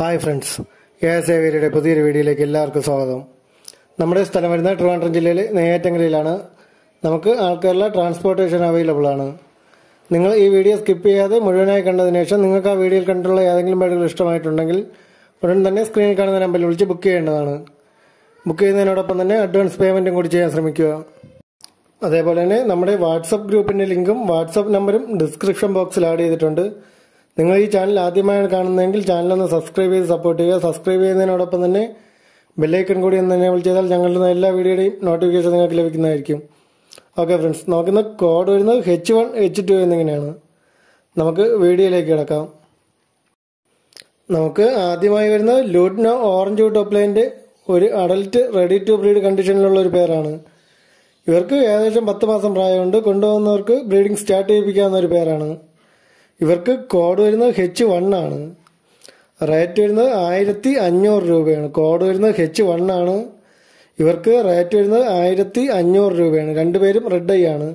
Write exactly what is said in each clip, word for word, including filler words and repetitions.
Hi friends, A S ഏവിയയുടെ പുതിയൊരു വീഡിയോയിലേക്ക് എല്ലാവർക്കും സ്വാഗതം. നമ്മുടെ സ്ഥലം വരുന്നത് ട്രിവാൻഡ്രം ജില്ലയിലെ നെയ്യാറ്റങ്കരയിലാണ്. നമുക്ക് ആൾക്കാരുടെ ട്രാൻസ്പോർട്ടേഷൻ അവൈലബിൾ ആണ്. നിങ്ങൾ ഈ വീഡിയോ സ്കിപ്പ് ചെയ്യാതെ മുഴുവനായി കണ്ടതിന് ശേഷം നിങ്ങൾക്ക് ആ വീഡിയോയിൽ കണ്ടിട്ടുള്ള ഏതെങ്കിലും പേരുകൾ ഇഷ്ടമായിട്ടുണ്ടെങ്കിൽ ഉടൻ തന്നെ സ്ക്രീനിൽ കാണുന്ന നമ്പറിൽ വിളിച്ച് ബുക്ക് ചെയ്യേണ്ടതാണ്. ബുക്ക് ചെയ്യുന്നതിനോടൊപ്പം തന്നെ അഡ്വാൻസ് പേയ്മെൻറ്റും കൂടി ചെയ്യാൻ ശ്രമിക്കുക. അതേപോലെ തന്നെ നമ്മുടെ വാട്സപ്പ് ഗ്രൂപ്പിൻ്റെ ലിങ്കും വാട്സപ്പ് നമ്പറും ഡിസ്ക്രിപ്ഷൻ ബോക്സിൽ ആഡ് ചെയ്തിട്ടുണ്ട്. നിങ്ങൾ ഈ ചാനൽ ആദ്യമായാണ് കാണുന്നതെങ്കിൽ ചാനലൊന്ന് സബ്സ്ക്രൈബ് ചെയ്ത് സപ്പോർട്ട് ചെയ്യുക. സബ്സ്ക്രൈബ് ചെയ്യുന്നതിനോടൊപ്പം തന്നെ ബെല്ലൈക്കൺ കൂടി ഒന്ന് എനേബിൾ ചെയ്താൽ ഞങ്ങളുടെ എല്ലാ വീഡിയോയുടെയും നോട്ടിഫിക്കേഷൻ നിങ്ങൾക്ക് ലഭിക്കുന്നതായിരിക്കും. ഓക്കെ ഫ്രണ്ട്സ്, നോക്കുന്ന കോഡ് വരുന്നത് എച്ച് വൺ എച്ച് ടു എന്നിങ്ങനെയാണ്. നമുക്ക് വീഡിയോയിലേക്ക് കിടക്കാം. നമുക്ക് ആദ്യമായി വരുന്നത് ലൂട്നോ ഓറഞ്ച് ടോപ്ലൈൻ്റെ ഒരു അഡൽട്ട് റെഡി ടു ബ്രീഡ് കണ്ടീഷനിലുള്ള ഒരു പേരാണ്. ഇവർക്ക് ഏകദേശം പത്ത് മാസം പ്രായമുണ്ട്. കൊണ്ടുപോകുന്നവർക്ക് ബ്രീഡിംഗ് സ്റ്റാർട്ട് ചെയ്യിപ്പിക്കാവുന്ന ഒരു പേരാണ്. ഇവർക്ക് കോഡ് വരുന്നത് എച്ച് വൺ ആണ്. റേറ്റ് വരുന്നത് ആയിരത്തി അഞ്ഞൂറ് രൂപയാണ്. കോഡ് വരുന്നത് എച്ച് വൺ ആണ്. ഇവർക്ക് റേറ്റ് വരുന്നത് ആയിരത്തി അഞ്ഞൂറ് രൂപയാണ്. രണ്ടുപേരും റെഡ് ഐ ആണ്.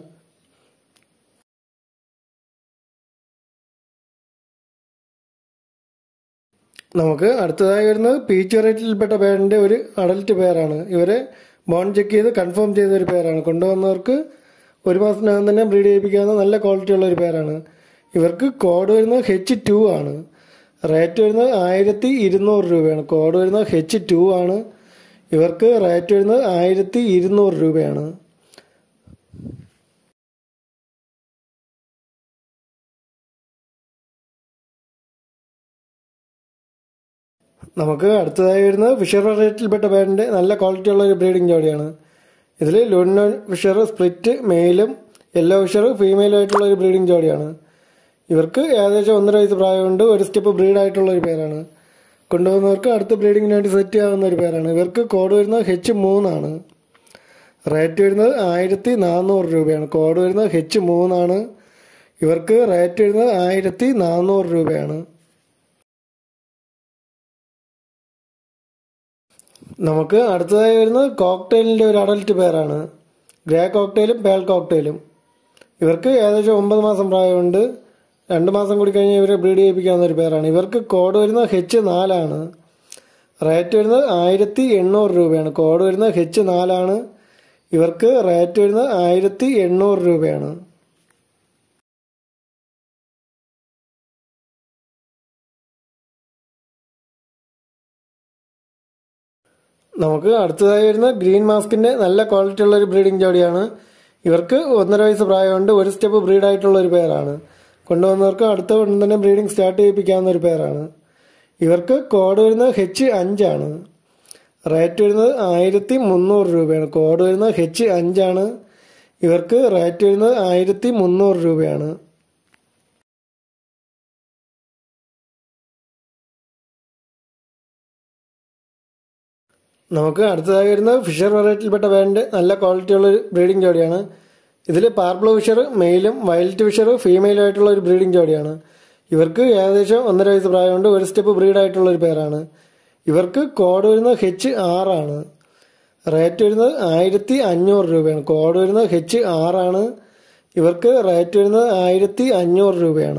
നമുക്ക് അടുത്തതായി വരുന്നത് പീച്ച് വെറൈറ്റിയിൽപ്പെട്ട പേരിന്റെ ഒരു അഡൽട്ട് പേരാണ്. ഇവരെ ബോൺ ചെക്ക് ചെയ്ത് കൺഫേം ചെയ്ത ഒരു പേരാണ്. കൊണ്ടുവന്നവർക്ക് ഒരു മാസത്തിനകം തന്നെ ബ്രീഡ് ചെയ്യിപ്പിക്കാവുന്ന നല്ല ക്വാളിറ്റി ഉള്ള ഒരു പേരാണ്. ഇവർക്ക് കോഡ് വരുന്നത് എച്ച് ടു ആണ്. റേറ്റ് വരുന്നത് ആയിരത്തി ഇരുന്നൂറ് രൂപയാണ്. കോഡ് വരുന്നത് എച്ച് ടു ആണ്. ഇവർക്ക് റേറ്റ് വരുന്നത് ആയിരത്തി ഇരുന്നൂറ് രൂപയാണ്. നമുക്ക് അടുത്തതായി വരുന്നത് ഫിഷർ വെറൈറ്റിയിൽപ്പെട്ട പേരിന്റെ നല്ല ക്വാളിറ്റി ഉള്ള ഒരു ബ്രീഡിംഗ് ജോഡിയാണ്. ഇതിൽ ലൂട്നോ ഫിഷർ സ്പ്ലിറ്റ് മെയിലും യെല്ലോ ഫിഷർ ഫീമെയിലും ആയിട്ടുള്ള ഒരു ബ്രീഡിംഗ് ജോഡിയാണ്. ഇവർക്ക് ഏകദേശം ഒന്നര വയസ്സ് പ്രായമുണ്ട്. ഒരു സ്റ്റെപ്പ് ബ്രീഡ് ആയിട്ടുള്ള ഒരു പേരാണ്. കൊണ്ടുപോകുന്നവർക്ക് അടുത്ത ബ്രീഡിങ്ങിന് വേണ്ടി സെറ്റ് ചെയ്യാവുന്ന ഒരു പേരാണ്. ഇവർക്ക് കോഡ് വരുന്നത് എച്ച് മൂന്നാണ്. റേറ്റ് വരുന്നത് ആയിരത്തി നാനൂറ് രൂപയാണ്. കോഡ് വരുന്നത് എച്ച് മൂന്നാണ്. ഇവർക്ക് റേറ്റ് വരുന്നത് ആയിരത്തി നാനൂറ് രൂപയാണ്. നമുക്ക് അടുത്തതായി വരുന്നത് കോക്ടെയിലിന്റെ ഒരു അഡൽട്ട് പേരാണ്. ഗ്രേ കോക്ടെയിലും പേൾ കോക്ടെയിലും. ഇവർക്ക് ഏകദേശം ഒമ്പത് മാസം പ്രായമുണ്ട്. രണ്ട് മാസം കൂടി കഴിഞ്ഞ് ഇവരെ ബ്രീഡ് ചെയ്യിപ്പിക്കാവുന്ന ഒരു പേരാണ്. ഇവർക്ക് കോഡ് വരുന്നത് എച്ച് നാലാണ്. റേറ്റ് വരുന്നത് ആയിരത്തി എണ്ണൂറ് രൂപയാണ്. കോഡ് വരുന്നത് എച്ച് നാലാണ്. ഇവർക്ക് റേറ്റ് വരുന്നത് ആയിരത്തി എണ്ണൂറ് രൂപയാണ്. നമുക്ക് അടുത്തതായി വരുന്ന ഗ്രീൻ മാസ്കിന്റെ നല്ല ക്വാളിറ്റി ഉള്ള ഒരു ബ്രീഡിംഗ് ജോഡിയാണ്. ഇവർക്ക് ഒന്നര വയസ്സ് പ്രായമുണ്ട്. ഒരു സ്റ്റെപ്പ് ബ്രീഡ് ആയിട്ടുള്ള ഒരു പേരാണ്. കൊണ്ടുവന്നവർക്ക് അടുത്ത ഉടൻ തന്നെ ബ്രീഡിംഗ് സ്റ്റാർട്ട് ചെയ്യിപ്പിക്കാവുന്ന ഒരു പേരാണ്. ഇവർക്ക് കോഡ് വരുന്നത് എച്ച് അഞ്ചാണ്. റേറ്റ് വരുന്നത് ആയിരത്തി മുന്നൂറ് രൂപയാണ്. കോഡ് വരുന്നത് എച്ച് അഞ്ചാണ്. ഇവർക്ക് റേറ്റ് വരുന്നത് ആയിരത്തി മുന്നൂറ് രൂപയാണ്. നമുക്ക് അടുത്തതായി വരുന്നത് ഫിഷർ വെറൈറ്റിയിൽപ്പെട്ട പേരിന്റെ നല്ല ക്വാളിറ്റി ഉള്ള ഒരു ബ്രീഡിംഗ് ജോഡിയാണ്. ഇതിൽ പാർബ്ലോ ഫിഷർ മെയിലും വയലറ്റ് ഫിഷർ ഫീമെയിലും ആയിട്ടുള്ള ഒരു ബ്രീഡിംഗ് ജോഡിയാണ്. ഇവർക്ക് ഏകദേശം ഒന്നര വയസ്സ് പ്രായമുണ്ട്. ഒരു സ്റ്റെപ്പ് ബ്രീഡ് ആയിട്ടുള്ള ഒരു പേരാണ്. ഇവർക്ക് കോഡ് വരുന്നത് എച്ച് ആറാണ്. റേറ്റ് വരുന്നത് ആയിരത്തി അഞ്ഞൂറ് രൂപയാണ്. കോഡ് വരുന്നത് എച്ച് ആറാണ്. ഇവർക്ക് റേറ്റ് വരുന്നത് ആയിരത്തി അഞ്ഞൂറ് രൂപയാണ്.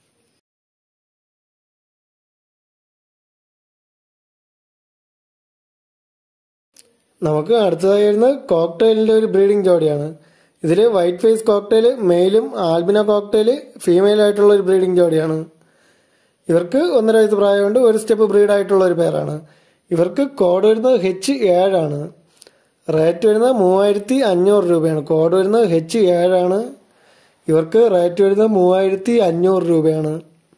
നമുക്ക് അടുത്തതായി വരുന്നത് കോക്ടെയിലിന്റെ ഒരു ബ്രീഡിംഗ് ജോഡിയാണ്. ഇതിൽ വൈറ്റ് ഫേസ് കോക്ടെയിൽ മെയിലും ആൽബിനോ കോക്ടെയിൽ ഫീമെയിൽ ആയിട്ടുള്ള ഒരു ബ്രീഡിംഗ് ജോഡിയാണ്. ഇവർക്ക് ഒന്നര വയസ്സ് പ്രായമുണ്ട്. ഒരു സ്റ്റെപ്പ് ബ്രീഡ് ആയിട്ടുള്ള ഒരു പേരാണ്. ഇവർക്ക് കോഡ് വരുന്നത് എച്ച് ഏഴാണ്. റേറ്റ് വരുന്നത് മൂവായിരത്തി അഞ്ഞൂറ് രൂപയാണ്. കോഡ് വരുന്നത് എച്ച് ഏഴാണ്. ഇവർക്ക് റേറ്റ് വരുന്നത് മൂവായിരത്തി അഞ്ഞൂറ് രൂപയാണ്.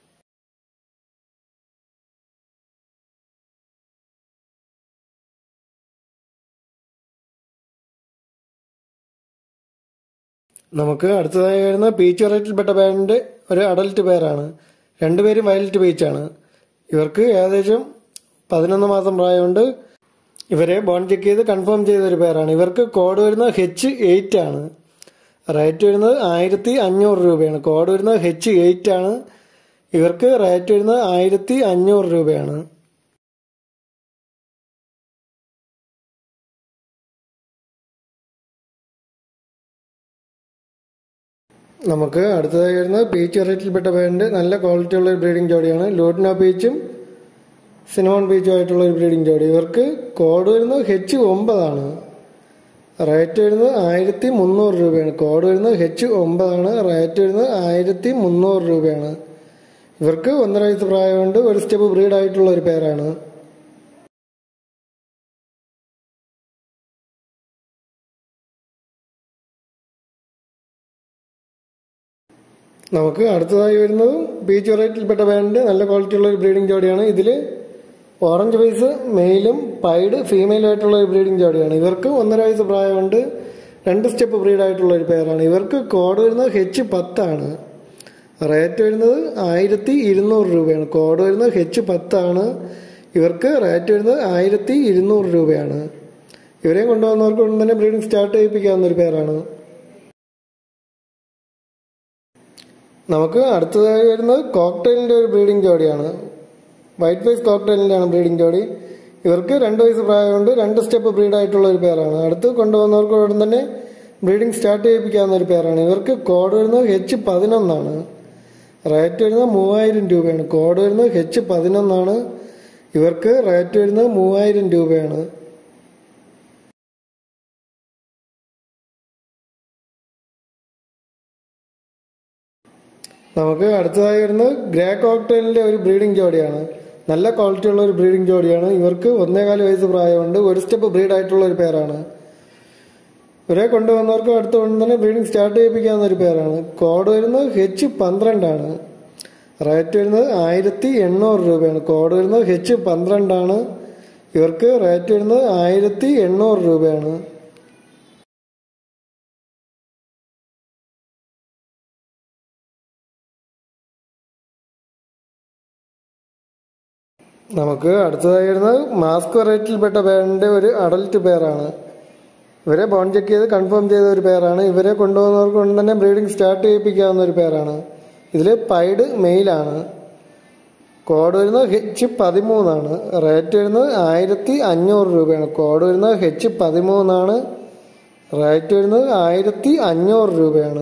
നമുക്ക് അടുത്തതായി വരുന്ന പീച്ച് വെറൈറ്റിയിൽപ്പെട്ട പേരിന്റെ ഒരു അഡൽട്ട് പേരാണ്. രണ്ടുപേരും വയലറ്റ് പീച്ചാണ്. ഇവർക്ക് ഏകദേശം പതിനൊന്ന് മാസം പ്രായമുണ്ട്. ഇവരെ ബോൺ ചെക്ക് ചെയ്ത് കൺഫേം ചെയ്ത ഒരു പേരാണ്. ഇവർക്ക് കോഡ് വരുന്നത് എച്ച് എയ്റ്റ് ആണ്. റേറ്റ് വരുന്നത് ആയിരത്തി അഞ്ഞൂറ് രൂപയാണ്. കോഡ് വരുന്നത് എച്ച് എയ്റ്റ് ആണ്. ഇവർക്ക് റേറ്റ് വരുന്നത് ആയിരത്തി അഞ്ഞൂറ് രൂപയാണ്. നമുക്ക് അടുത്തതായി വരുന്നത് പീച്ച് വെറൈറ്റിയിൽപ്പെട്ട പേരിന്റെ നല്ല ക്വാളിറ്റി ഉള്ള ഒരു ബ്രീഡിംഗ് ജോഡിയാണ്. ലൂട്നോ പീച്ചും സിനമോൺ ബീച്ചുമായിട്ടുള്ള ഒരു ബ്രീഡിംഗ് ജോഡി. ഇവർക്ക് കോഡ് വരുന്നത് ഹെച്ച് ഒമ്പതാണ്. റേറ്റ് വരുന്നത് ആയിരത്തി മുന്നൂറ് രൂപയാണ്. കോഡ് വരുന്നത് ഹെച്ച് ഒമ്പതാണ്. റേറ്റ് വരുന്നത് ആയിരത്തി മുന്നൂറ് രൂപയാണ്. ഇവർക്ക് ഒന്നര വയസ്സ് പ്രായമുണ്ട്. ഒരു സ്റ്റെപ്പ് ബ്രീഡായിട്ടുള്ള ഒരു പേരാണ്. നമുക്ക് അടുത്തതായി വരുന്നത് ബീച്ച് വെറൈറ്റിയിൽപ്പെട്ട പേരിൻ്റെ നല്ല ക്വാളിറ്റിയുള്ള ഒരു ബ്രീഡിംഗ് ജോഡിയാണ്. ഇതിൽ ഓറഞ്ച് ഫേസ് മെയിലും പൈഡ് ഫീമെയിലും ആയിട്ടുള്ള ഒരു ബ്രീഡിംഗ് ജോഡിയാണ്. ഇവർക്ക് ഒന്നര വയസ്സ് പ്രായമുണ്ട്. രണ്ട് സ്റ്റെപ്പ് ബ്രീഡായിട്ടുള്ള ഒരു പേരാണ്. ഇവർക്ക് കോഡ് വരുന്നത് ഹെച്ച് പത്താണ്. റേറ്റ് വരുന്നത് ആയിരത്തി ഇരുന്നൂറ് രൂപയാണ്. കോഡ് വരുന്നത് ഹെച്ച് പത്താണ്. ഇവർക്ക് റേറ്റ് വരുന്നത് ആയിരത്തി ഇരുന്നൂറ് രൂപയാണ്. ഇവരെ കൊണ്ടുവന്നവർക്ക് ഉടൻ തന്നെ ബ്രീഡിംഗ് സ്റ്റാർട്ട് ചെയ്യിപ്പിക്കാവുന്ന ഒരു പേരാണ്. നമുക്ക് അടുത്തതായി വരുന്നത് കോക്ടെയിലിൻ്റെ ഒരു ബ്രീഡിംഗ് ജോഡിയാണ്. വൈറ്റ് ഫേസ് കോക്ടെയിലിൻ്റെയാണ് ബ്രീഡിംഗ് ജോഡി. ഇവർക്ക് രണ്ട് വയസ്സ് പ്രായമുണ്ട്. രണ്ട് സ്റ്റെപ്പ് ബ്രീഡായിട്ടുള്ള ഒരു പേരാണ്. അടുത്ത് കൊണ്ടുവന്നവർക്ക് ഉടൻ തന്നെ ബ്രീഡിംഗ് സ്റ്റാർട്ട് ചെയ്യിപ്പിക്കാവുന്ന ഒരു പേരാണ്. ഇവർക്ക് കോഡ് വരുന്നത് ഹെച്ച് പതിനൊന്നാണ്. റേറ്റ് വരുന്നത് മൂവായിരം രൂപയാണ്. കോഡ് വരുന്നത് ഹെച്ച് പതിനൊന്നാണ്. ഇവർക്ക് റേറ്റ് വരുന്നത് മൂവായിരം രൂപയാണ്. നമുക്ക് അടുത്തതായി വരുന്നത് ഗ്രേ കോക്ടെയിലിൻ്റെ ഒരു ബ്രീഡിംഗ് ജോഡിയാണ്. നല്ല ക്വാളിറ്റി ഉള്ള ഒരു ബ്രീഡിംഗ് ജോഡിയാണ്. ഇവർക്ക് ഒന്നേകാല് വയസ്സ് പ്രായമുണ്ട്. ഒരു സ്റ്റെപ്പ് ബ്രീഡായിട്ടുള്ള ഒരു പേരാണ്. ഇവരെ കൊണ്ടുവന്നവർക്ക് അടുത്ത ഉടൻ തന്നെ ബ്രീഡിംഗ് സ്റ്റാർട്ട് ചെയ്യിപ്പിക്കാവുന്ന ഒരു പേരാണ്. കോഡ് വരുന്നത് ഹെച്ച് പന്ത്രണ്ടാണ്. റേറ്റ് വരുന്നത് ആയിരത്തി എണ്ണൂറ് രൂപയാണ്. കോഡ് വരുന്നത് ഹെച്ച് പന്ത്രണ്ടാണ്. ഇവർക്ക് റേറ്റ് വരുന്നത് ആയിരത്തി എണ്ണൂറ് രൂപയാണ്. നമുക്ക് അടുത്തതായി വരുന്നത് മാസ്ക് വെറൈറ്റിയിൽപ്പെട്ട പേരിൻ്റെ ഒരു അഡൽട്ട് പേരാണ്. ഇവരെ ബോൺ ചെക്ക് ചെയ്ത് കൺഫേം ചെയ്ത ഒരു പേരാണ്. ഇവരെ കൊണ്ടുപോകുന്നവർക്ക് കൊണ്ട് തന്നെ ബ്രീഡിംഗ് സ്റ്റാർട്ട് ചെയ്യിപ്പിക്കാവുന്ന ഒരു പേരാണ്. ഇതിൽ പൈഡ് മെയിലാണ്. കോഡ് വരുന്നത് ഹെച്ച് പതിമൂന്നാണ്. റേറ്റ് വരുന്നത് ആയിരത്തി അഞ്ഞൂറ് രൂപയാണ്. കോഡ് വരുന്നത് ഹെച്ച് പതിമൂന്നാണ്. റേറ്റ് വരുന്നത് ആയിരത്തി അഞ്ഞൂറ് രൂപയാണ്.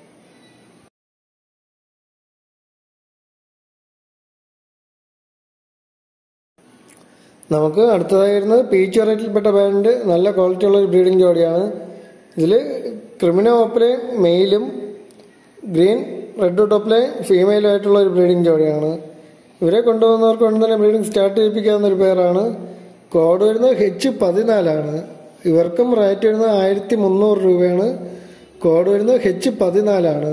നമുക്ക് അടുത്തതായി വരുന്നത് പീച്ച് വെറൈറ്റിയിൽപ്പെട്ട പേരിൻ്റെ നല്ല ക്വാളിറ്റി ഉള്ള ഒരു ബ്രീഡിംഗ് ജോഡിയാണ്. ഇതിൽ ക്രിമിനോ ഓപ്പലെ മെയിലും ഗ്രീൻ റെഡ് ടോപ്പിലെ ഫീമെയിലും ആയിട്ടുള്ള ഒരു ബ്രീഡിംഗ് ജോഡിയാണ്. ഇവരെ കൊണ്ടുപോകുന്നവർക്ക് കൊണ്ട് തന്നെ ബ്രീഡിംഗ് സ്റ്റാർട്ട് ചെയ്യിപ്പിക്കാവുന്ന ഒരു പേരാണ്. കോഡ് വരുന്നത് ഹെച്ച് പതിനാലാണ്. ഇവർക്കും റേറ്റ് വരുന്നത് ആയിരത്തി മുന്നൂറ് രൂപയാണ്. കോഡ് വരുന്നത് ഹെച്ച് പതിനാലാണ്.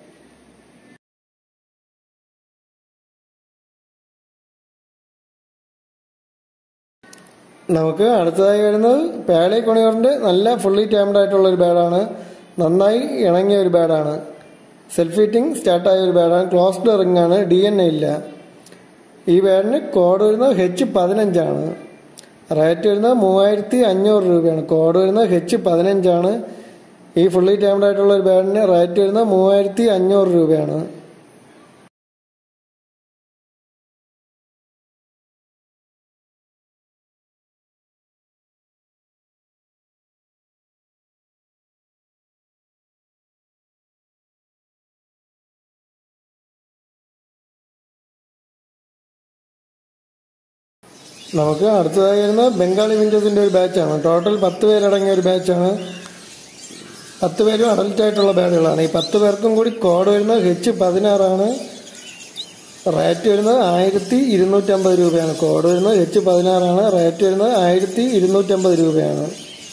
നമുക്ക് അടുത്തതായി വരുന്നത് പാലി കൊണിയോറിൻ്റെ നല്ല ഫുള്ളി ടാംഡ് ആയിട്ടുള്ള ഒരു ബാഡാണ്. നന്നായി ഇണങ്ങിയ ഒരു ബാഡാണ്. സെൽഫ് ഈറ്റിംഗ് സ്റ്റാർട്ടായ ഒരു ബാഡാണ്. ക്ലോസ്ഡ് റിംഗ് ആണ്. ഡി എൻ എ ഇല്ല. ഈ ബാഡിന് കോഡ് വരുന്നത് ഹെച്ച് പതിനഞ്ചാണ്. റേറ്റ് വരുന്നത് മൂവായിരത്തി അഞ്ഞൂറ് രൂപയാണ്. കോഡ് വരുന്നത് ഹെച്ച് പതിനഞ്ചാണ്. ഈ ഫുള്ളി ടാംഡ് ആയിട്ടുള്ള ഒരു ബാഡിന് റേറ്റ് വരുന്നത് മൂവായിരത്തി അഞ്ഞൂറ് രൂപയാണ്. നമുക്ക് അടുത്തതായി വരുന്ന ബംഗാളി വിൻഡോസിൻ്റെ ഒരു ബാച്ചാണ്. ടോട്ടൽ പത്ത് പേരടങ്ങിയ ഒരു ബാച്ചാണ്. പത്ത് പേരും അഡൽറ്റ് ആയിട്ടുള്ള ബാഡുകളാണ്. ഈ പത്ത് പേർക്കും കൂടി കോഡ് വരുന്നത് ഹെച്ച് പതിനാറാണ്. റേറ്റ് വരുന്നത് ആയിരത്തി ഇരുന്നൂറ്റമ്പത് രൂപയാണ്. കോഡ് വരുന്നത് ഹെച്ച് പതിനാറാണ്. റേറ്റ് വരുന്നത് ആയിരത്തി ഇരുന്നൂറ്റമ്പത് രൂപയാണ്.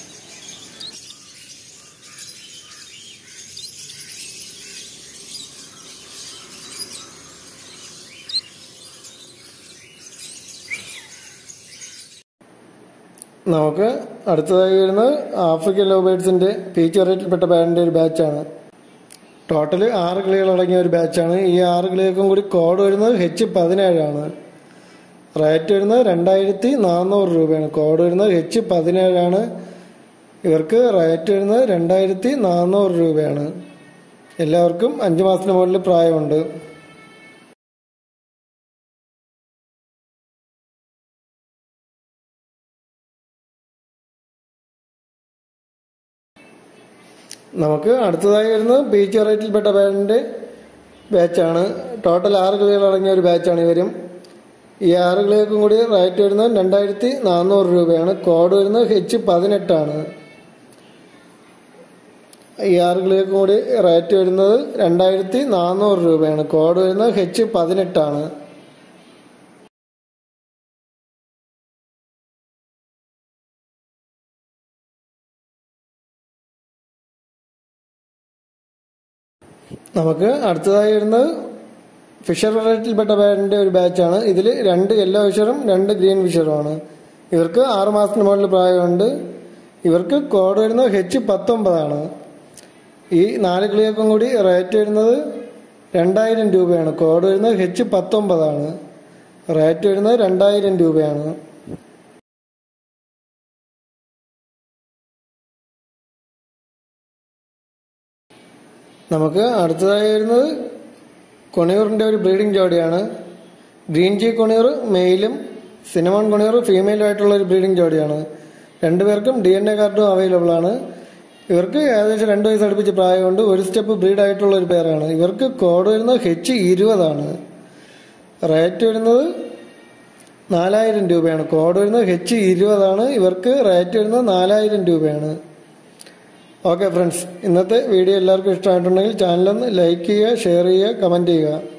നമുക്ക് അടുത്തതായി വരുന്നത് ആഫ്രിക്കൻ ലവ് ബേഡ്സിൻ്റെ പീച്ച് വെറൈറ്റിയിൽപ്പെട്ട ബാഡിൻ്റെ ഒരു ബാച്ചാണ്. ടോട്ടൽ ആറ് കിളികൾ അടങ്ങിയ ഒരു ബാച്ചാണ്. ഈ ആറ് കിളികൾക്കും കൂടി കോഡ് വരുന്നത് ഹെച്ച് പതിനേഴാണ്. റേറ്റ് വരുന്നത് രണ്ടായിരത്തി നാനൂറ് രൂപയാണ്. കോഡ് വരുന്നത് ഹെച്ച് പതിനേഴാണ്. ഇവർക്ക് റേറ്റ് വരുന്നത് രണ്ടായിരത്തി നാനൂറ് രൂപയാണ്. എല്ലാവർക്കും അഞ്ച് മാസത്തിന് മുകളിൽ പ്രായമുണ്ട്. നമുക്ക് അടുത്തതായി വരുന്നത് ബീച്ച് വെറൈറ്റിയിൽപ്പെട്ട ബാഡിൻ്റെ ബാച്ചാണ്. ടോട്ടൽ ആറ് കിളികൾ അടങ്ങിയ ഒരു ബാച്ചാണ് ഇവരും. ഈ ആറ് കിളികൾക്കും കൂടി റേറ്റ് വരുന്നത് രണ്ടായിരത്തി നാനൂറ് രൂപയാണ്. കോഡ് വരുന്നത് എച്ച് പതിനെട്ടാണ്. ഈ ആറ് കിളികൾക്കും കൂടി റേറ്റ് വരുന്നത് രണ്ടായിരത്തി നാനൂറ് രൂപയാണ്. കോഡ് വരുന്നത് എച്ച് പതിനെട്ടാണ്. നമുക്ക് അടുത്തതായി വരുന്നത് ഫിഷർ വെറൈറ്റിയിൽപ്പെട്ട ബാറ്റിന്റെ ഒരു ബാച്ചാണ്. ഇതിൽ രണ്ട് യെല്ലോ ഫിഷറും രണ്ട് ഗ്രീൻ ഫിഷറുമാണ്. ഇവർക്ക് ആറ് മാസത്തിന് മുകളിൽ പ്രായമുണ്ട്. ഇവർക്ക് കോഡ് വരുന്നത് എച്ച് പത്തൊമ്പതാണ്. ഈ നാല് കിളികൾക്കും കൂടി റേറ്റ് വരുന്നത് രണ്ടായിരം രൂപയാണ്. കോഡ് വരുന്നത് എച്ച് പത്തൊമ്പതാണ്. റേറ്റ് വരുന്നത് രണ്ടായിരം രൂപയാണ്. നമുക്ക് അടുത്തതായി വരുന്നത് കൊണിയൂറിന്റെ ഒരു ബ്രീഡിംഗ് ജോഡിയാണ്. ഗ്രീൻ ജി കൊണിയൂർ മെയിലും സിനമോൺ കൊണിയൂർ ഫീമെയിലും ആയിട്ടുള്ള ഒരു ബ്രീഡിംഗ് ജോഡിയാണ്. രണ്ടുപേർക്കും ഡി എൻ എ കാർഡും അവൈലബിൾ ആണ്. ഇവർക്ക് ഏകദേശം രണ്ട് വയസ്സ് അടുപ്പിച്ച് പ്രായമുണ്ട്. ഒരു സ്റ്റെപ്പ് ബ്രീഡ് ആയിട്ടുള്ള ഒരു പേരാണ്. ഇവർക്ക് കോഡ് വരുന്നത് എച്ച് ഇരുപതാണ്. റേറ്റ് വരുന്നത് നാലായിരം രൂപയാണ്. കോഡ് വരുന്നത് എച്ച് ഇരുപതാണ്. ഇവർക്ക് റേറ്റ് വരുന്നത് നാലായിരം രൂപയാണ്. ഓക്കെ ഫ്രണ്ട്സ്, ഇന്നത്തെ വീഡിയോ എല്ലാവർക്കും ഇഷ്ടമായിട്ടുണ്ടെങ്കിൽ ചാനലൊന്ന് ലൈക്ക് ചെയ്യുക, ഷെയർ ചെയ്യുക, കമൻറ്റ് ചെയ്യുക.